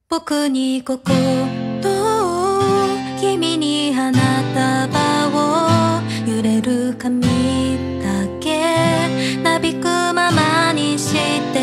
僕に心を君に花束を揺れる髪だけなびくままにして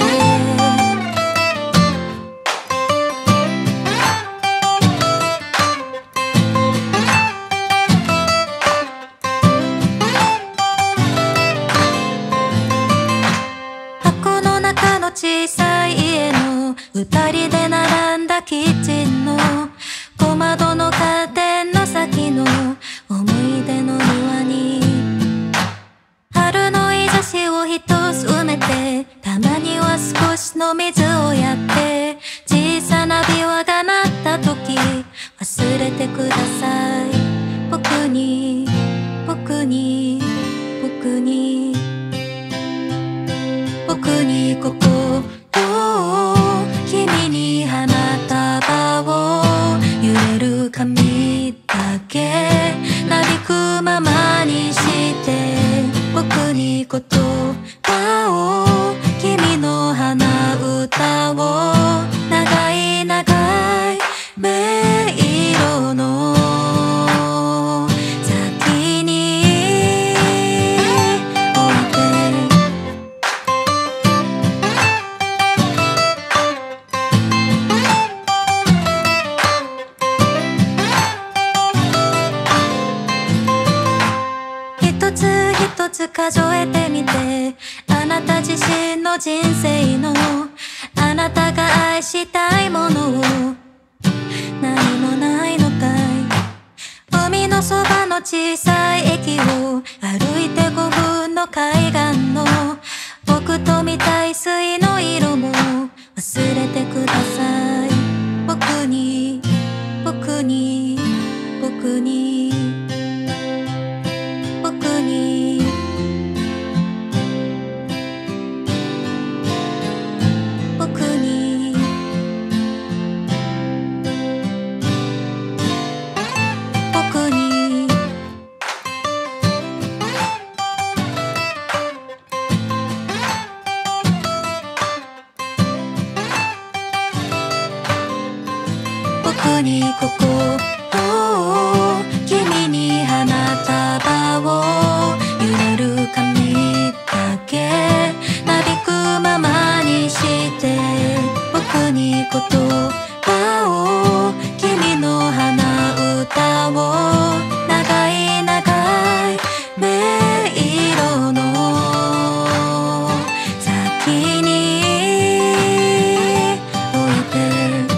箱の中の小さい家の二人で並んだキッチンの小窓のカーテンの先の思い出の庭に春の日差しを一つ埋めてたまには少しの水をやって小さな琵琶が鳴った時忘れてください僕に僕に僕に僕に心を君に花束を揺れる髪だけなびくままにして僕に言葉を君の花歌を長い長い迷路の先に置いて一つ一つ数えてみてあなた自身の人生のあなたが愛したいものを何もないのかい海のそばの小さい駅を歩いて5分の海岸の僕と見たい水の色も忘れてください僕に僕に僕に僕に僕に僕に僕に心を君に花束を揺れる髪だけなびくままにして僕に言葉を君の花歌を長い長い迷路の先に置いて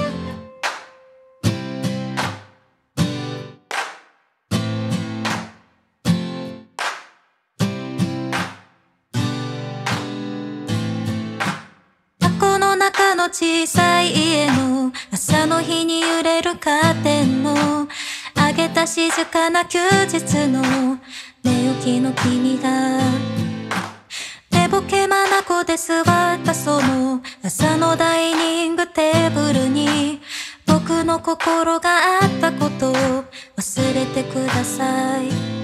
箱の中の小さい家の朝の日に揺れるカーテンの上げた静かな休日の寝起きの君が寝ぼけ眼で座ったその朝のダイニングテーブルに僕の心があったことを忘れてください